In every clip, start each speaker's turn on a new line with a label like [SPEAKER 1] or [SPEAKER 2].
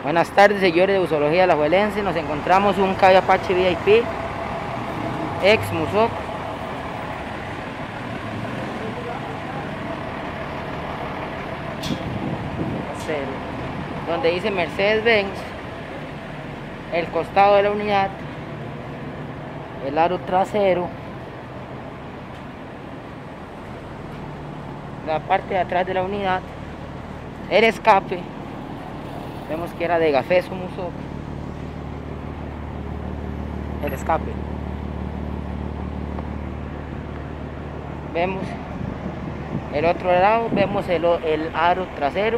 [SPEAKER 1] Buenas tardes, señores de Busología Alajuelense. Nos encontramos un Cabe Apache VIP ex Musoc, donde dice Mercedes-Benz, el costado de la unidad, el aro trasero, la parte de atrás de la unidad, el escape. Vemos que era de Gafeso Musoc, el escape. Vemos el otro lado, vemos el aro trasero,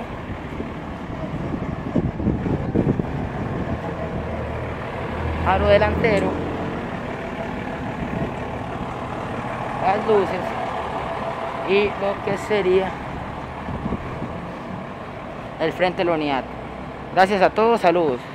[SPEAKER 1] aro delantero, las luces y lo que sería el frente de la unidad. Gracias a todos, saludos.